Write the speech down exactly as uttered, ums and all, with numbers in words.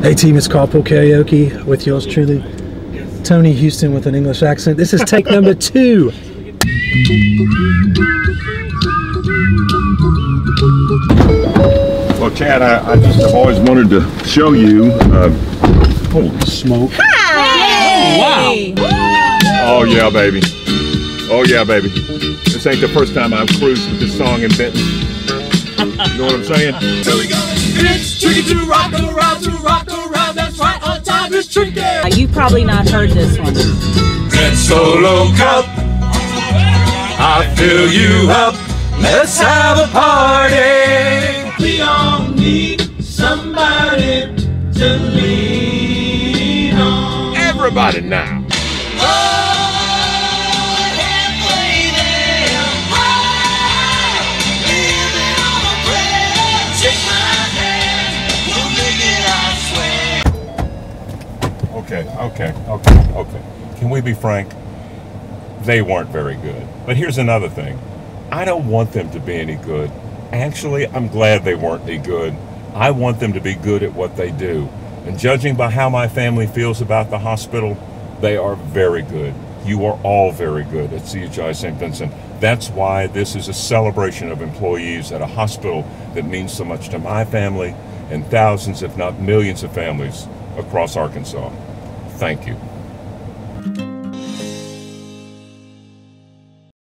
Hey team, it's Carpool Karaoke with yours truly, Tony Houston with an English accent. This is take number two. Well, Chad, I, I just have always wanted to show you. Uh, holy smoke! Hi! Oh, wow! Oh yeah, baby! Oh yeah, baby! This ain't the first time I've cruised with this song in Benton. You know what I'm saying? Here we go. It's tricky to rock around, to rock around. That's right, on time is tricky. You've probably not heard this one. Red Solo Cup, I fill you up. Let's have a party. We all need somebody to lean on. Everybody now. Okay, okay, okay, okay. Can we be frank? They weren't very good. But here's another thing. I don't want them to be any good. Actually, I'm glad they weren't any good. I want them to be good at what they do. And judging by how my family feels about the hospital, they are very good. You are all very good at C H I Saint Vincent. That's why this is a celebration of employees at a hospital that means so much to my family and thousands, if not millions of families across Arkansas. Thank you.